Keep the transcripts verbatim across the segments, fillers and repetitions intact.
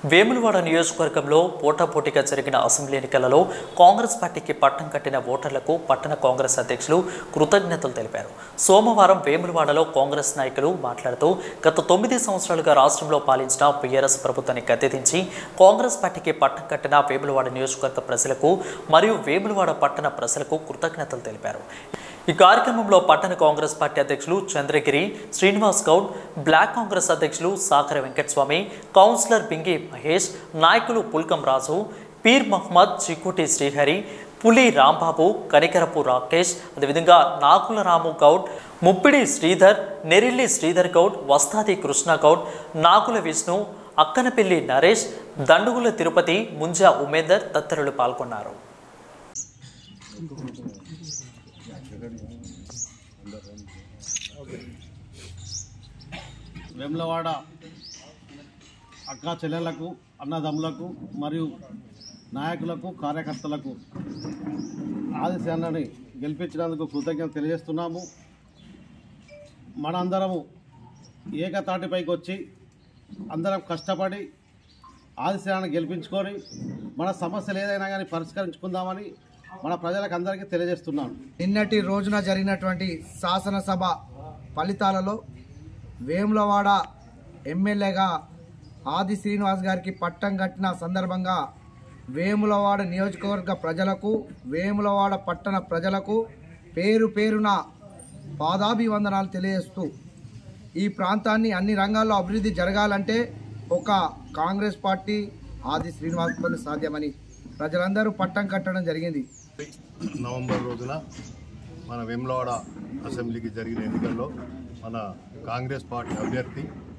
వేములవాడ నియోజకవర్గంలో పోటాపోటీగా జరిగిన అసెంబ్లీ ఎన్నికలలో కాంగ్రెస్ పార్టీకి పట్టం కట్టిన ఓటర్లకు పట్టణ కాంగ్రెస్ అధ్యక్షులు కృతజ్ఞతలు తెలిపారు. సోమవారం వేములవాడలో కాంగ్రెస్ నాయకులు మాట్లాడుతూ గత తొమ్మిది సంవత్సరాలుగా రాష్ట్రంలో పాలించిన బీఆర్ఎస్ ప్రభుత్వాన్ని గద్దెదించి కాంగ్రెస్ పార్టీకి పట్టం కట్టిన వేములవాడ నియోజకవర్గ ప్రజలకు మరియు వేములవాడ పట్టణ ప్రజలకు కృతజ్ఞతలు తెలిపారు. ఈ కార్యక్రమంలో పట్టణ కాంగ్రెస్ పార్టీ అధ్యక్షులు చంద్రగిరి శ్రీనివాస్ గౌడ్, బ్లాక్ కాంగ్రెస్ అధ్యక్షులు సాకర వెంకటస్వామి, కౌన్సిలర్ బింగి మహేష్, నాయకులు పుల్కం రాజు, పీర్ మహమ్మద్, చిక్కుటి శ్రీహరి, పులి రాంబాబు, కనికరపు రాకేష్, అదేవిధంగా నాకుల రాము గౌడ్, ముప్పిడి శ్రీధర్, నెరిల్లి శ్రీధర్ గౌడ్, వస్తాది కృష్ణ గౌడ్, నాకుల విష్ణు, అక్కనపల్లి నరేష్, దండుగుల తిరుపతి, ముంజా ఉమేందర్ తదితరులు పాల్గొన్నారు. వేములవాడ అక్కా చెల్లెళ్లకు, అన్నదమ్ములకు మరియు నాయకులకు, కార్యకర్తలకు ఆదిశేనని గెలిపించినందుకు కృతజ్ఞత తెలియజేస్తున్నాము. మనందరము ఏకతాటిపైకి వచ్చి అందరం కష్టపడి ఆదిశేనని గెలిపించుకొని మన సమస్యలు ఏదైనా కానీ పరిష్కరించుకుందామని మన ప్రజలకు అందరికీ తెలియజేస్తున్నాను. నిన్నటి రోజున జరిగినటువంటి శాసనసభ ఫలితాలలో వేములవాడ ఎమ్మెల్యేగా ఆది శ్రీనివాస్ గారికి పట్టం కట్టిన సందర్భంగా వేములవాడ నియోజకవర్గ ప్రజలకు, వేములవాడ పట్టణ ప్రజలకు పేరు పేరున పాదాభివందనాలు తెలియజేస్తూ, ఈ ప్రాంతాన్ని అన్ని రంగాల్లో అభివృద్ధి జరగాలంటే ఒక కాంగ్రెస్ పార్టీ ఆది శ్రీనివాస్తో సాధ్యమని ప్రజలందరూ పట్టం కట్టడం జరిగింది. నవంబర్ రోజున మన వేములవాడ అసెంబ్లీకి జరిగిన ఎన్నికల్లో మన కాంగ్రెస్ పార్టీ అభ్యర్థి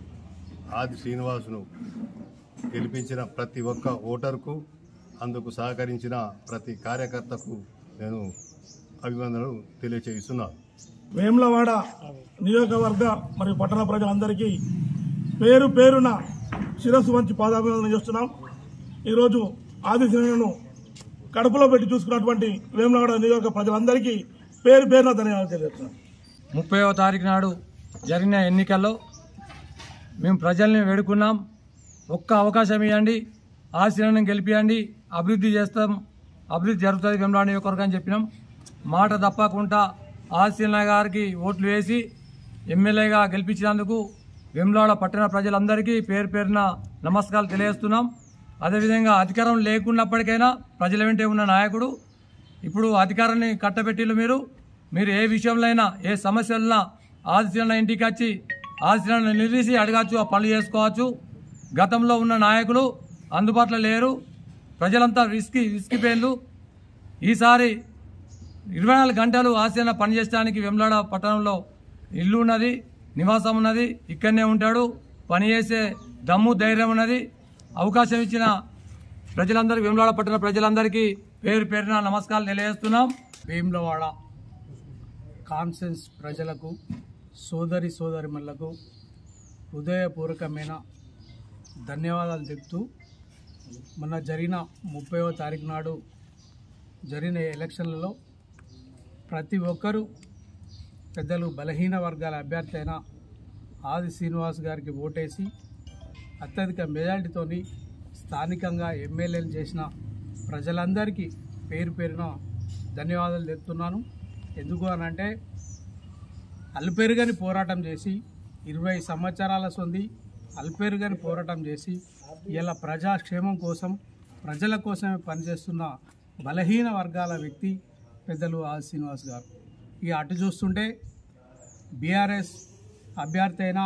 ఆది శ్రీనివాసును గెలిపించిన ప్రతి ఒక్క ఓటరుకు, అందుకు సహకరించిన ప్రతి కార్యకర్తకు నేను అభివందనలు తెలియజేస్తున్నాను. వేములవాడ నియోజకవర్గ మరియు పట్టణ ప్రజలందరికీ పేరు పేరున శిరస్సు వంచి పాదాభివందనం చేస్తున్నాం. ఈరోజు ఆది శ్రీను కడుపులో పెట్టి చూసుకున్నటువంటి వేములవాడ నియోజక ప్రజలందరికీ పేరు పేరున ధన్యవాదాలు తెలియజేస్తున్నాం. ముప్పైవ తారీఖు నాడు జరిగిన ఎన్నికల్లో మేము ప్రజల్ని వేడుకున్నాం, ఒక్క అవకాశం ఇవ్వండి, ఆశీర్వాదం గెలిపియండి, అభివృద్ధి చేస్తాం, అభివృద్ధి జరుగుతుంది వేములవాడ నియోజకవర్గం అని చెప్పినాం. మాట తప్పకుండా ఆశీర్వాదం గారికి ఓట్లు వేసి ఎమ్మెల్యేగా గెలిపించినందుకు వేములవాడ పట్టణ ప్రజలందరికీ పేరు పేరున నమస్కారాలు తెలియజేస్తున్నాం. అదేవిధంగా అధికారం లేకున్నప్పటికైనా ప్రజల వెంటే ఉన్న నాయకుడు ఇప్పుడు అధికారాన్ని కట్టబెట్టిలు. మీరు మీరు ఏ విషయంలో అయినా, ఏ సమస్యలైనా ఆదిశీలన ఇంటికి వచ్చి ఆదిశీలను నిలిచి అడగచ్చు, ఆ పనులు చేసుకోవచ్చు. గతంలో ఉన్న నాయకులు అందుబాటులో లేరు, ప్రజలంతా విసికి విసికిపోయిన్లు. ఈసారి ఇరవై నాలుగు గంటలు ఆశీలన పనిచేయడానికి వేములవాడ పట్టణంలో ఇల్లు ఉన్నది, నివాసం ఉన్నది, ఇక్కడనే ఉంటాడు, పనిచేసే దమ్ము ధైర్యం ఉన్నది. అవకాశం ఇచ్చిన ప్రజలందరికీ, వేములవాడ పట్టణ ప్రజలందరికీ పేరు పేరున నమస్కారాలు తెలియజేస్తున్నాం. వేములవాడ కాన్సెన్స్ ప్రజలకు, సోదరి సోదరిమణులకు హృదయపూర్వకమైన ధన్యవాదాలు చెప్తూ, మొన్న జరిగిన ముప్పైవ తారీఖు నాడు జరిగిన ఎలక్షన్లలో ప్రతి ఒక్కరూ పెద్దలు బలహీన వర్గాల అభ్యర్థి అయిన ఆది శ్రీనివాస్ గారికి ఓటేసి అత్యధిక మెజారిటీతోని స్థానికంగా ఎమ్మెల్యేలు చేసిన ప్రజలందరికీ పేరు పేరున ధన్యవాదాలు చెప్తున్నాను. ఎందుకు అనంటే అల్పేరుగని పోరాటం చేసి ఇరవై సంవత్సరాల సొంది అల్పేరుగని పోరాటం చేసి ఇలా ప్రజాక్షేమం కోసం, ప్రజల కోసమే పనిచేస్తున్న బలహీన వర్గాల వ్యక్తి పెద్దలు ఆది శ్రీనివాస్ గారు. ఇక అటు చూస్తుంటే బీఆర్ఎస్ అభ్యర్థి అయిన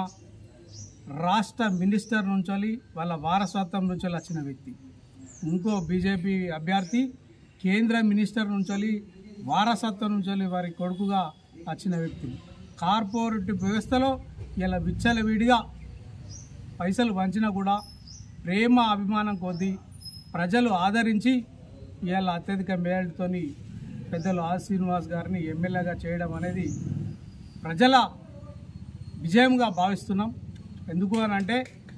రాష్ట్ర మినిస్టర్ నుంచి వాళ్ళ వారసత్వం నుంచి వచ్చిన వ్యక్తి, ఇంకో బీజేపీ అభ్యర్థి కేంద్ర మినిస్టర్ నుంచి వారసత్వం నుంచి వారి కొడుకుగా వచ్చిన వ్యక్తి. కార్పొరేట్ వ్యవస్థలో ఇలా విచ్చలవిడిగా పైసలు వంచినా కూడా ప్రేమ అభిమానం కొద్దీ ప్రజలు ఆదరించి ఇలా అత్యధిక మేరతో పెద్దలు ఆది శ్రీనివాస్ గారిని ఎమ్మెల్యేగా చేయడం అనేది ప్రజల విజయంగా భావిస్తున్నాం. ఎందుకు అని అంటే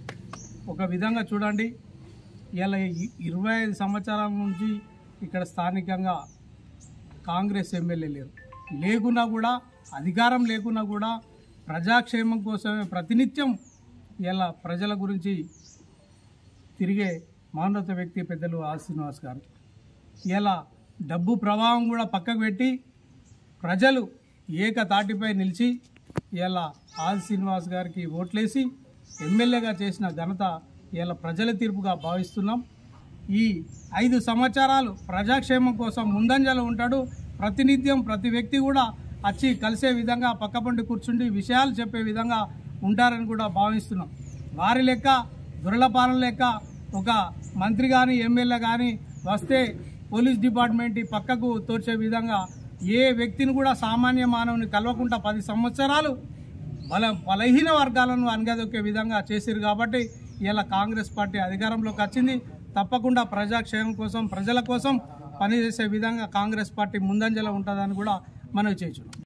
ఒక విధంగా చూడండి, ఇలా ఇరవై ఐదు సంవత్సరాల నుంచి ఇక్కడ స్థానికంగా కాంగ్రెస్ ఎమ్మెల్యే లేరు, లేకున్నా కూడా అధికారం లేకున్నా కూడా ప్రజాక్షేమం కోసమే ప్రతినిత్యం ఇలా ప్రజల గురించి తిరిగే మహోన్నత వ్యక్తి పెద్దలు ఆది శ్రీనివాస్ గారు. ఇలా డబ్బు ప్రభావం కూడా పక్కకు పెట్టి ప్రజలు ఏకతాటిపై నిలిచి ఇలా ఆది శ్రీనివాస్ గారికి ఓట్లేసి ఎమ్మెల్యేగా చేసిన ఘనత ఇలా ప్రజల తీర్పుగా భావిస్తున్నాం. ఈ ఐదు సంవత్సరాలు ప్రజాక్షేమం కోసం ముందంజలో ఉంటాడు. ప్రతినిత్యం ప్రతి వ్యక్తి కూడా వచ్చి కలిసే విధంగా పక్కపండి కూర్చుండి విషయాలు చెప్పే విధంగా ఉంటారని కూడా భావిస్తున్నాం. వారి లెక్క దురలపాలన లెక్క ఒక మంత్రి కానీ ఎమ్మెల్యే కానీ వస్తే పోలీస్ డిపార్ట్మెంట్ పక్కకు తోర్చే విధంగా ఏ వ్యక్తిని కూడా సామాన్య మానవుని కలవకుండా పది సంవత్సరాలు బల బలహీన వర్గాలను అనగదొక్కే విధంగా చేసిరు. కాబట్టి ఇలా కాంగ్రెస్ పార్టీ అధికారంలోకి వచ్చింది. తప్పకుండా ప్రజాక్షేమం కోసం ప్రజల కోసం పనిచేసే విధంగా కాంగ్రెస్ పార్టీ ముందంజలో ఉంటుందని కూడా మనవి చేస్తున్నాం.